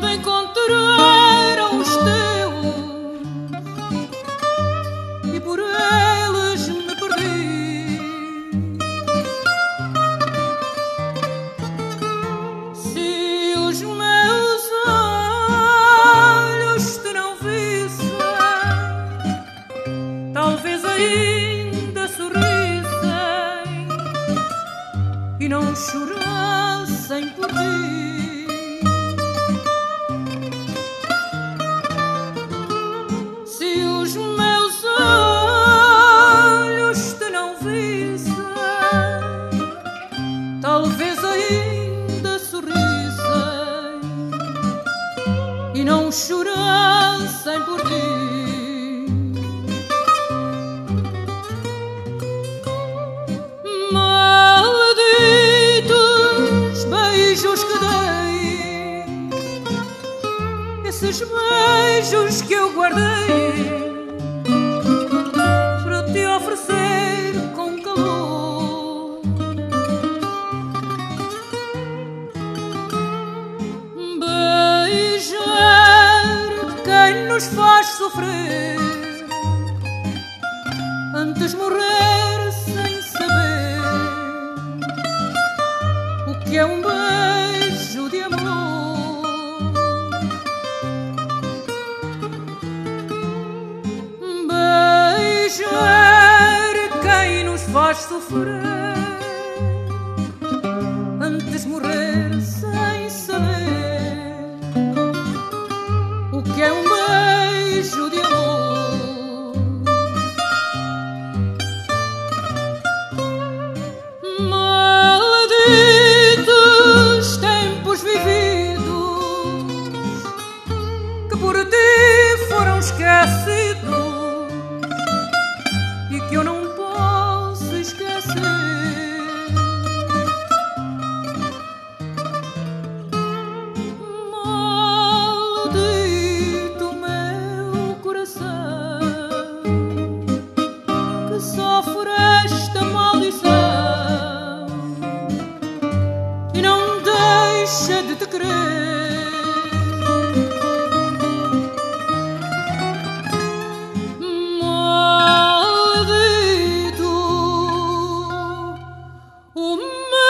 quando encontraram os teus e por eles me perdi. Se os meus olhos te não vissem, talvez ainda sorrissem e não chorassem por ti. Se os meus olhos te não vissem, talvez ainda sorrissem e não chorassem por ti. Malditos beijos que dei, esses beijos que eu guardei para te oferecer com calor. Beijar quem nos faz sofrer antes morrer sem saber o que é um beijo de amor. Beijar quem nos faz sofrer antes morrer sem saber o que é um beijo de amor. Malditos tempos vividos que por ti foram esquecidos e que eu não posso esquecer. Maldito meu coração que sofre esta maldição e não deixa de te querer. Maldito o